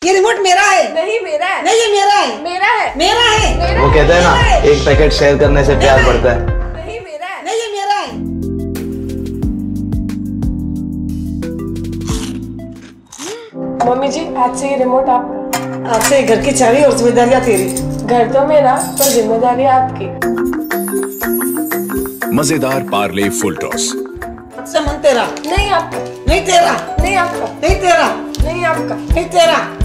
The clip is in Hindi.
ये रिमोट मेरा है। नहीं मेरा है। नहीं ये मेरा है। मेरा है। मेरा है। वो कहते हैं ना, एक पैकेट शेयर करने से प्यार बढ़ता है। नहीं मेरा है। नहीं ये मेरा है। मम्मी जी आज से ये रिमोट आपका। आज से घर की चाबी और जिम्मेदारियां तेरी। घर तो मेरा पर जिम्मेदारी आपकी। मजेदार पार्ले फुल टॉस। अच्छा मन तेरा। नहीं आपका। नहीं तेरा। नहीं आपका। नहीं तेरा। नहीं आपका। नहीं तेरा।